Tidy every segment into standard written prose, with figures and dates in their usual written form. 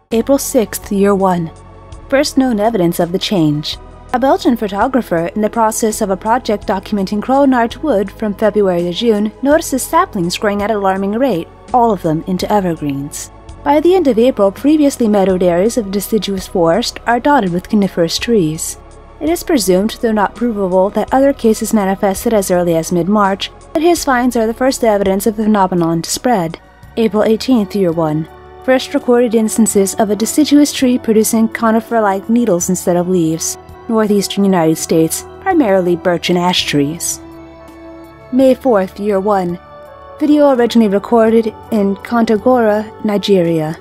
April 6th, Year 1. First known evidence of the change. A Belgian photographer in the process of a project documenting Cronard wood from February to June notices saplings growing at an alarming rate, all of them into evergreens. By the end of April, previously meadowed areas of deciduous forest are dotted with coniferous trees. It is presumed, though not provable, that other cases manifested as early as mid-March, but his finds are the first evidence of the phenomenon to spread. April 18th, Year 1. First recorded instances of a deciduous tree producing conifer-like needles instead of leaves. Northeastern United States, primarily birch and ash trees. May 4th, Year 1. Video originally recorded in Kontagora, Nigeria.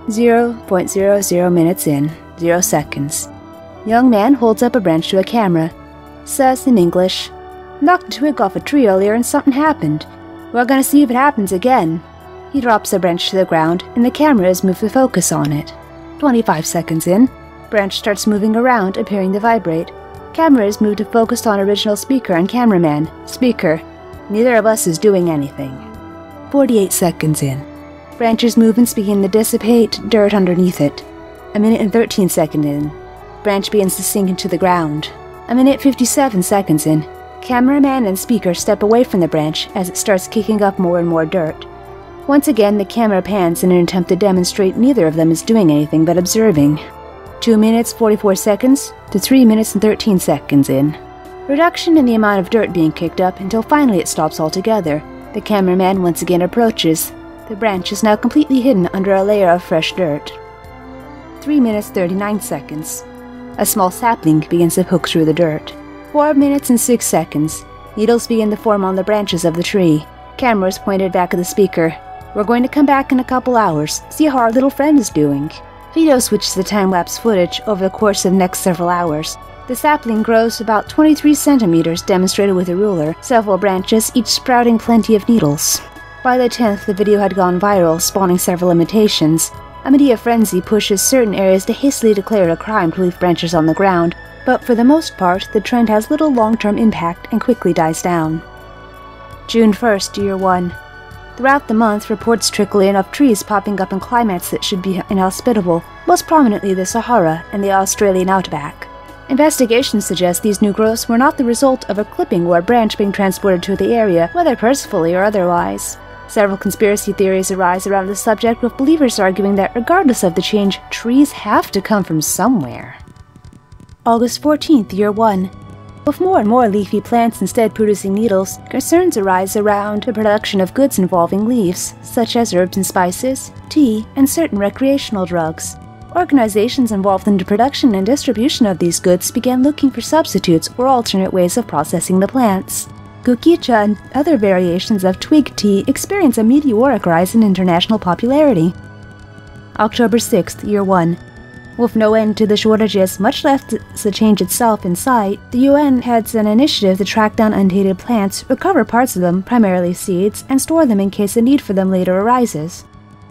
0.00 minutes in, 0 seconds. Young man holds up a branch to a camera. Says in English, "Knocked a twig off a tree earlier and something happened. We're gonna see if it happens again." He drops the branch to the ground, and the camera is moved to focus on it. 25 seconds in, branch starts moving around, appearing to vibrate. Camera is moved to focus on original speaker and cameraman. Speaker. Neither of us is doing anything. 48 seconds in. Branches move and begin to dissipate dirt underneath it. A minute and 13 seconds in. Branch begins to sink into the ground. A minute 57 seconds in. Cameraman and speaker step away from the branch as it starts kicking up more and more dirt. Once again, the camera pans in an attempt to demonstrate neither of them is doing anything but observing. 2 minutes 44 seconds to 3 minutes and 13 seconds in. Reduction in the amount of dirt being kicked up until finally it stops altogether. The cameraman once again approaches. The branch is now completely hidden under a layer of fresh dirt. 3 minutes 39 seconds. A small sapling begins to poke through the dirt. 4 minutes and 6 seconds. Needles begin to form on the branches of the tree. Camera is pointed back at the speaker. "We're going to come back in a couple hours, see how our little friend is doing." Video switches to time-lapse footage over the course of the next several hours. The sapling grows about 23 centimeters, demonstrated with a ruler, several branches, each sprouting plenty of needles. By the 10th, the video had gone viral, spawning several imitations. A media frenzy pushes certain areas to hastily declare it a crime to leave branches on the ground, but for the most part, the trend has little long-term impact and quickly dies down. June 1st, Year 1. Throughout the month, reports trickle in of trees popping up in climates that should be inhospitable, most prominently the Sahara and the Australian outback. Investigations suggest these new growths were not the result of a clipping or a branch being transported to the area, whether purposefully or otherwise. Several conspiracy theories arise around the subject, with believers arguing that regardless of the change, trees have to come from somewhere. August 14th, Year 1. With more and more leafy plants instead producing needles, concerns arise around the production of goods involving leaves, such as herbs and spices, tea, and certain recreational drugs. Organizations involved in the production and distribution of these goods began looking for substitutes or alternate ways of processing the plants. Kukicha and other variations of twig tea experience a meteoric rise in international popularity. October 6th, Year 1. With no end to the shortages, much less the change itself in sight, the UN heads an initiative to track down undated plants, recover parts of them, primarily seeds, and store them in case a need for them later arises.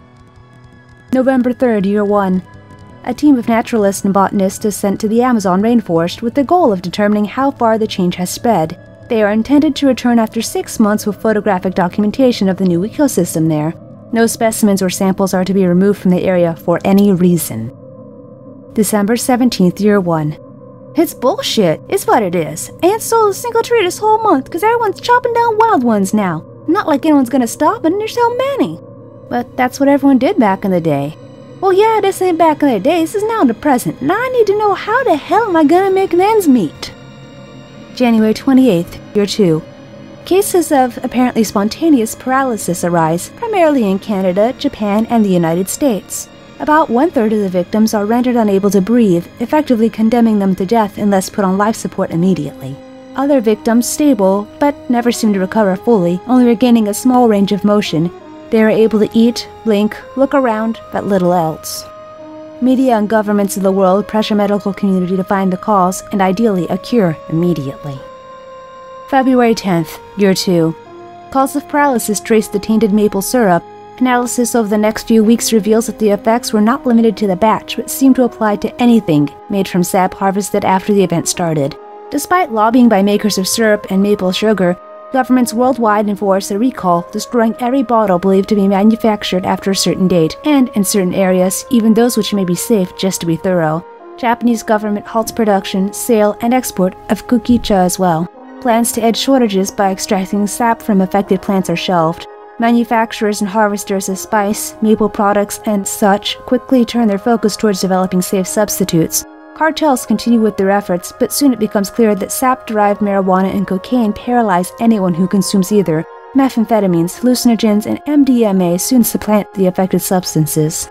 November 3rd, Year 1. A team of naturalists and botanists is sent to the Amazon rainforest with the goal of determining how far the change has spread. They are intended to return after 6 months with photographic documentation of the new ecosystem there. No specimens or samples are to be removed from the area for any reason. December 17th, Year 1. It's bullshit, is what it is. Ain't sold a single tree this whole month because everyone's chopping down wild ones now. Not like anyone's gonna stop, and there's so many. But that's what everyone did back in the day. Well, yeah, this ain't back in the day, this is now in the present, and I need to know how the hell am I gonna make ends meet? January 28th, Year 2. Cases of apparently spontaneous paralysis arise, primarily in Canada, Japan, and the United States. About 1/3 of the victims are rendered unable to breathe, effectively condemning them to death unless put on life support immediately. Other victims stable, but never seem to recover fully, only regaining a small range of motion. They are able to eat, blink, look around, but little else. Media and governments of the world pressure medical community to find the cause and ideally a cure immediately. February 10th, Year 2. Cause of paralysis traced to tainted maple syrup. Analysis over the next few weeks reveals that the effects were not limited to the batch, but seemed to apply to anything made from sap harvested after the event started. Despite lobbying by makers of syrup and maple sugar, Governments worldwide enforce a recall, destroying every bottle believed to be manufactured after a certain date, and, in certain areas, even those which may be safe just to be thorough. Japanese government halts production, sale, and export of kukicha as well. Plans to end shortages by extracting sap from affected plants are shelved. Manufacturers and harvesters of spice, maple products, and such quickly turn their focus towards developing safe substitutes. Cartels continue with their efforts, but soon it becomes clear that sap-derived marijuana and cocaine paralyze anyone who consumes either. Methamphetamines, hallucinogens, and MDMA soon supplant the affected substances.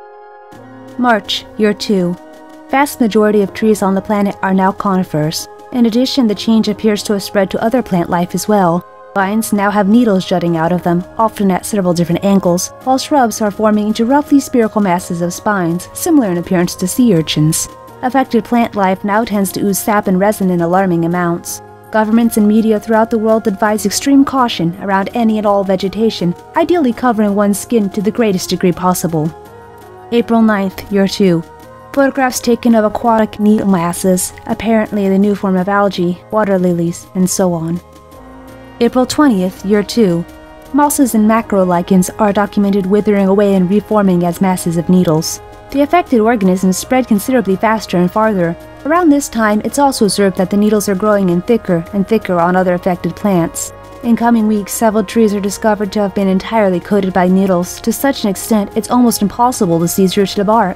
March, Year 2. Vast majority of trees on the planet are now conifers. In addition, the change appears to have spread to other plant life as well. Vines now have needles jutting out of them, often at several different angles, while shrubs are forming into roughly spherical masses of spines, similar in appearance to sea urchins. Affected plant life now tends to ooze sap and resin in alarming amounts. Governments and media throughout the world advise extreme caution around any and all vegetation, ideally covering one's skin to the greatest degree possible. April 9th, Year 2. Photographs taken of aquatic needle masses, apparently the new form of algae, water lilies, and so on. April 20th, Year 2. Mosses and macrolichens are documented withering away and reforming as masses of needles. The affected organisms spread considerably faster and farther. Around this time, it's also observed that the needles are growing in thicker and thicker on other affected plants. In coming weeks, several trees are discovered to have been entirely coated by needles, to such an extent it's almost impossible to see through to the bark.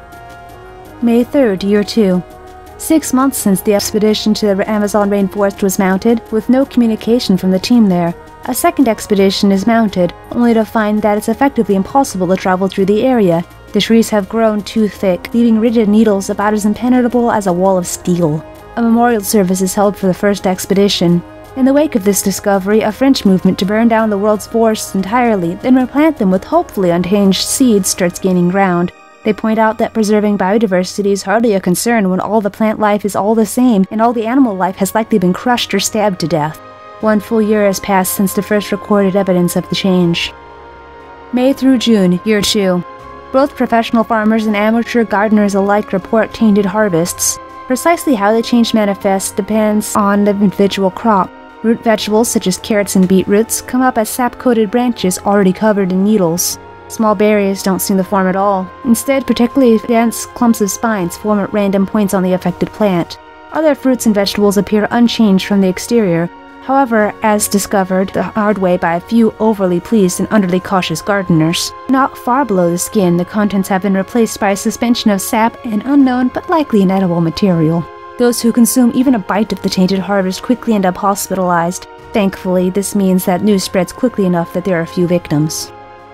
May 3rd, Year 2. 6 months since the expedition to the Amazon rainforest was mounted, with no communication from the team there. A second expedition is mounted, only to find that it's effectively impossible to travel through the area. The trees have grown too thick, leaving rigid needles about as impenetrable as a wall of steel. A memorial service is held for the first expedition. In the wake of this discovery, a French movement to burn down the world's forests entirely, then replant them with hopefully unchanged seeds starts gaining ground. They point out that preserving biodiversity is hardly a concern when all the plant life is all the same and all the animal life has likely been crushed or stabbed to death. 1 full year has passed since the first recorded evidence of the change. May through June, Year 2. Both professional farmers and amateur gardeners alike report tainted harvests. Precisely how the change manifests depends on the individual crop. Root vegetables such as carrots and beetroots come up as sap-coated branches already covered in needles. Small berries don't seem to form at all. Instead, particularly dense clumps of spines form at random points on the affected plant. Other fruits and vegetables appear unchanged from the exterior. However, as discovered the hard way by a few overly pleased and utterly cautious gardeners, not far below the skin, the contents have been replaced by a suspension of sap and unknown but likely inedible material. Those who consume even a bite of the tainted harvest quickly end up hospitalized. Thankfully, this means that news spreads quickly enough that there are few victims.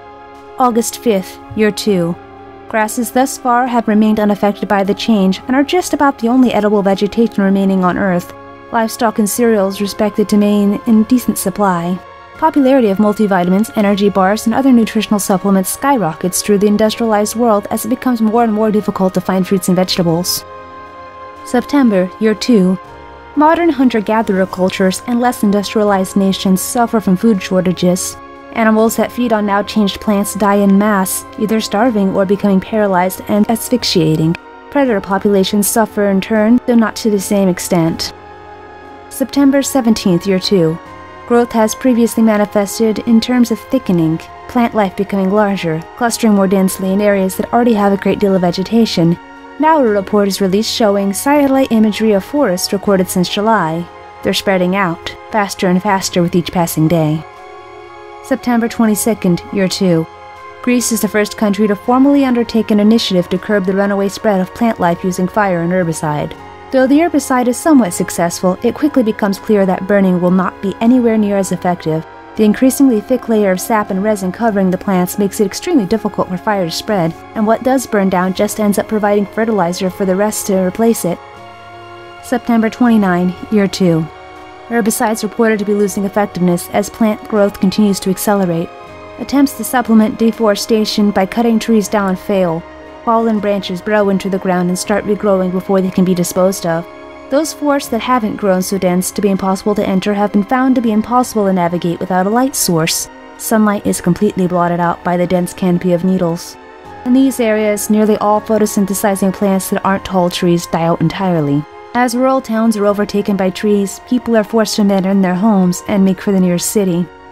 August 5th, Year 2. Grasses thus far have remained unaffected by the change and are just about the only edible vegetation remaining on Earth. Livestock and cereals respected to remain in decent supply. Popularity of multivitamins, energy bars, and other nutritional supplements skyrockets through the industrialized world as it becomes more and more difficult to find fruits and vegetables. September, Year 2. Modern hunter-gatherer cultures and less industrialized nations suffer from food shortages. Animals that feed on now changed plants die en masse, either starving or becoming paralyzed and asphyxiating. Predator populations suffer in turn, though not to the same extent. September 17th, Year 2. Growth has previously manifested in terms of thickening, plant life becoming larger, clustering more densely in areas that already have a great deal of vegetation. Now a report is released showing satellite imagery of forests recorded since July. They're spreading out, faster and faster with each passing day. September 22nd, Year 2. Greece is the first country to formally undertake an initiative to curb the runaway spread of plant life using fire and herbicide. Though the herbicide is somewhat successful, it quickly becomes clear that burning will not be anywhere near as effective. The increasingly thick layer of sap and resin covering the plants makes it extremely difficult for fire to spread, and what does burn down just ends up providing fertilizer for the rest to replace it. September 29, Year 2. Herbicides reported to be losing effectiveness as plant growth continues to accelerate. Attempts to supplement deforestation by cutting trees down fail. Fallen branches burrow into the ground and start regrowing before they can be disposed of. Those forests that haven't grown so dense to be impossible to enter have been found to be impossible to navigate without a light source. Sunlight is completely blotted out by the dense canopy of needles. In these areas, nearly all photosynthesizing plants that aren't tall trees die out entirely. As rural towns are overtaken by trees, people are forced to abandon their homes and make for the nearest city.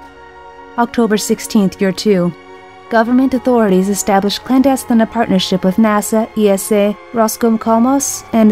October 16th, Year 2. Government authorities established clandestine partnership with NASA, ESA, Roscosmos, and the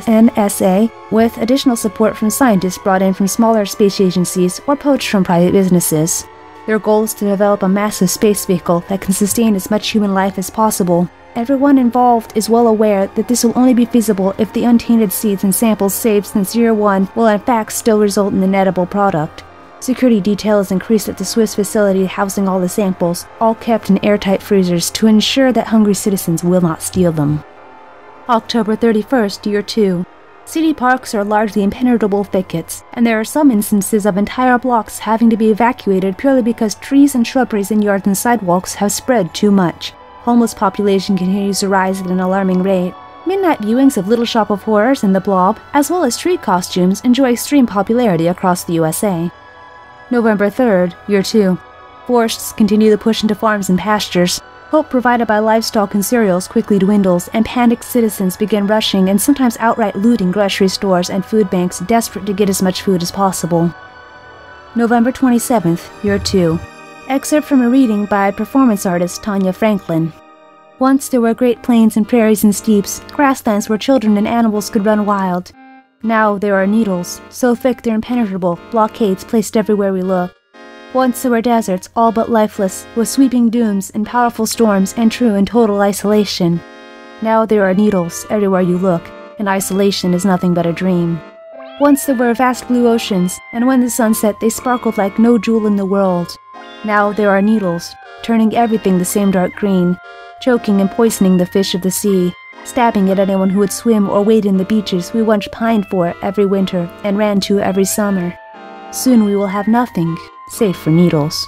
CNSA, with additional support from scientists brought in from smaller space agencies or poached from private businesses. Their goal is to develop a massive space vehicle that can sustain as much human life as possible. Everyone involved is well aware that this will only be feasible if the untainted seeds and samples saved since Year 1 will in fact still result in an edible product. Security detail is increased at the Swiss facility housing all the samples, all kept in airtight freezers to ensure that hungry citizens will not steal them. October 31st, Year 2. City parks are largely impenetrable thickets, and there are some instances of entire blocks having to be evacuated purely because trees and shrubberies in yards and sidewalks have spread too much. Homeless population continues to rise at an alarming rate. Midnight viewings of Little Shop of Horrors and The Blob, as well as street costumes, enjoy extreme popularity across the USA. November 3rd, Year 2. Forests continue the push into farms and pastures. Hope provided by livestock and cereals quickly dwindles, and panicked citizens begin rushing and sometimes outright looting grocery stores and food banks, desperate to get as much food as possible. November 27th, Year 2. Excerpt from a reading by performance artist Tanya Franklin. Once there were great plains and prairies and steeps, grasslands where children and animals could run wild. Now there are needles, so thick they're impenetrable, blockades placed everywhere we look. Once there were deserts, all but lifeless, with sweeping dooms and powerful storms and true and total isolation. Now there are needles everywhere you look, and isolation is nothing but a dream. Once there were vast blue oceans, and when the sun set they sparkled like no jewel in the world. Now there are needles, turning everything the same dark green, choking and poisoning the fish of the sea, stabbing at anyone who would swim or wade in the beaches we once pined for every winter and ran to every summer. Soon we will have nothing, save for needles.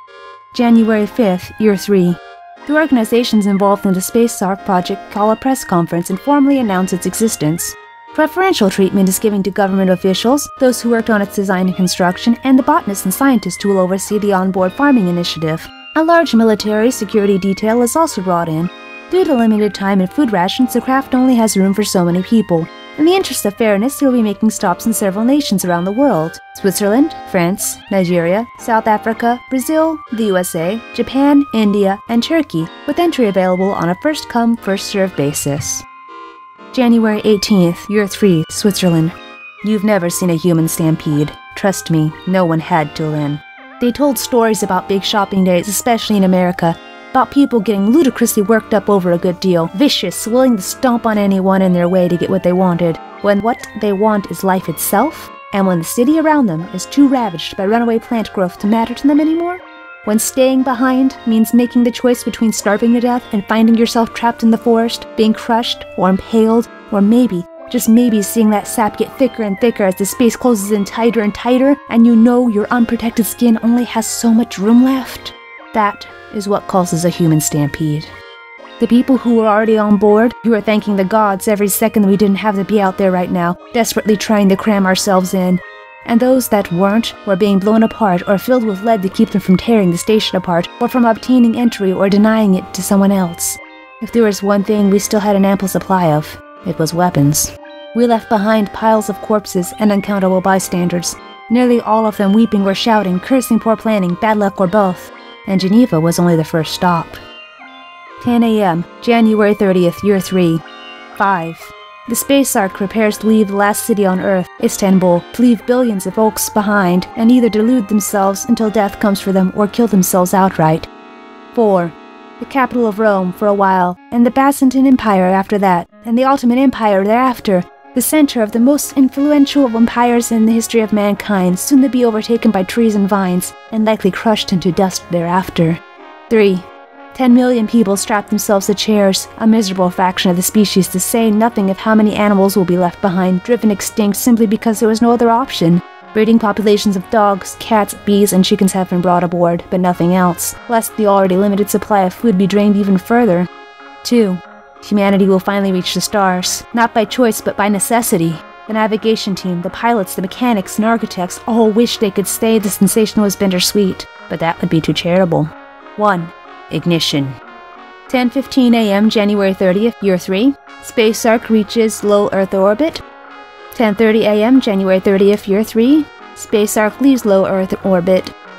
January 5th, Year 3. The organizations involved in the Space Ark project call a press conference and formally announce its existence. Preferential treatment is given to government officials, those who worked on its design and construction, and the botanists and scientists who will oversee the onboard farming initiative. A large military security detail is also brought in. Due to limited time and food rations, the craft only has room for so many people. In the interest of fairness, they will be making stops in several nations around the world: Switzerland, France, Nigeria, South Africa, Brazil, the USA, Japan, India, and Turkey, with entry available on a first-come, first-served basis. January 18th, Year 3, Switzerland. You've never seen a human stampede. Trust me, no one had till then. They told stories about big shopping days, especially in America, about people getting ludicrously worked up over a good deal, vicious, willing to stomp on anyone in their way to get what they wanted, when what they want is life itself, and when the city around them is too ravaged by runaway plant growth to matter to them anymore. When staying behind means making the choice between starving to death and finding yourself trapped in the forest, being crushed, or impaled, or maybe, just maybe seeing that sap get thicker and thicker as the space closes in tighter and tighter, and you know your unprotected skin only has so much room left. That is what causes a human stampede. The people who were already on board, who are thanking the gods every second we didn't have to be out there right now, desperately trying to cram ourselves in. And those that weren't were being blown apart or filled with lead to keep them from tearing the station apart or from obtaining entry or denying it to someone else. If there was one thing we still had an ample supply of, it was weapons. We left behind piles of corpses and uncountable bystanders, nearly all of them weeping or shouting, cursing poor planning, bad luck, or both. And Geneva was only the first stop. 10 a.m., January 30th, Year 3. 5. The Space Ark prepares to leave the last city on Earth, Istanbul, to leave billions of folks behind and either delude themselves until death comes for them or kill themselves outright. 4. The capital of Rome for a while, and the Byzantine Empire after that, and the Ottoman Empire thereafter, the center of the most influential of empires in the history of mankind, soon to be overtaken by trees and vines, and likely crushed into dust thereafter. 3. 10 million people strap themselves to chairs, a miserable fraction of the species, to say nothing of how many animals will be left behind, driven extinct simply because there was no other option. Breeding populations of dogs, cats, bees, and chickens have been brought aboard, but nothing else, lest the already limited supply of food be drained even further. 2. Humanity will finally reach the stars, not by choice but by necessity. The navigation team, the pilots, the mechanics, and architects all wish they could say the sensation was bittersweet, but that would be too charitable. 1. Ignition. 10:15 a.m. January 30th, Year 3. Space Ark reaches low Earth orbit. 10:30 a.m. January 30th, Year 3. Space Ark leaves low Earth orbit.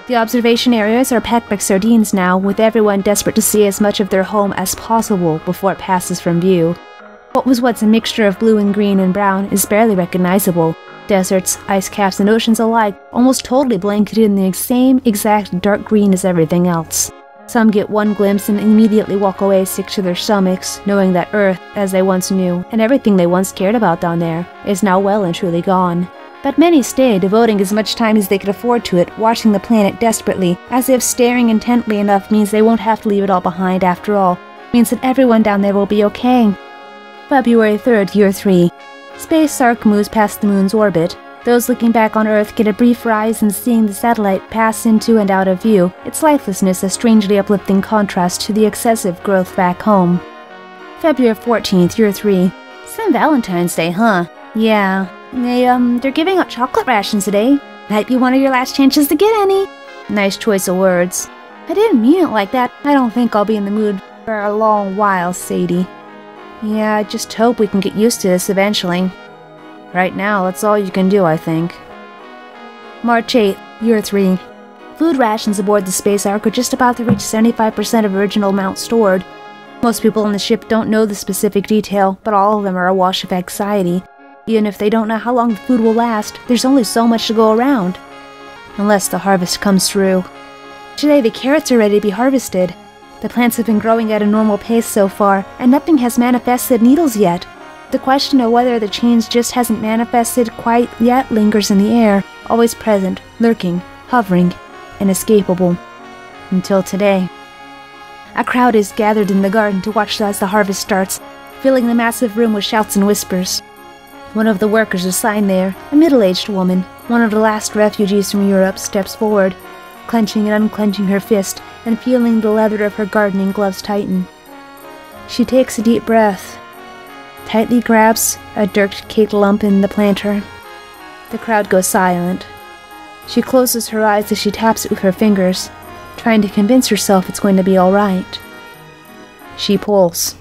The observation areas are packed like sardines now, with everyone desperate to see as much of their home as possible before it passes from view. What was once a mixture of blue and green and brown is barely recognizable. Deserts, ice caps, and oceans alike almost totally blanketed in the same exact dark green as everything else. Some get one glimpse and immediately walk away sick to their stomachs, knowing that Earth, as they once knew, and everything they once cared about down there, is now well and truly gone. But many stay, devoting as much time as they could afford to it, watching the planet desperately, as if staring intently enough means they won't have to leave it all behind after all, means that everyone down there will be okay. February 3rd, Year 3. Space Ark moves past the moon's orbit. Those looking back on Earth get a brief rise in seeing the satellite pass into and out of view, its lifelessness a strangely uplifting contrast to the excessive growth back home. February 14th, Year 3. St. Valentine's Day, huh? Yeah. They're giving out chocolate rations today. Might be one of your last chances to get any. Nice choice of words. I didn't mean it like that. I don't think I'll be in the mood for a long while, Sadie. Yeah, I just hope we can get used to this eventually. Right now, that's all you can do, I think. March 8th, Year 3. Food rations aboard the Space Ark are just about to reach 75% of original amount stored. Most people on the ship don't know the specific detail, but all of them are awash with anxiety. Even if they don't know how long the food will last, there's only so much to go around. Unless the harvest comes through. Today the carrots are ready to be harvested. The plants have been growing at a normal pace so far, and nothing has manifested needles yet. The question of whether the change just hasn't manifested quite yet lingers in the air, always present, lurking, hovering, inescapable. Until today. A crowd is gathered in the garden to watch as the harvest starts, filling the massive room with shouts and whispers. One of the workers assigned there, a middle-aged woman, one of the last refugees from Europe, steps forward, clenching and unclenching her fist and feeling the leather of her gardening gloves tighten. She takes a deep breath, tightly grabs a dirt cake lump in the planter. The crowd goes silent. She closes her eyes as she taps it with her fingers, trying to convince herself it's going to be all right. She pulls.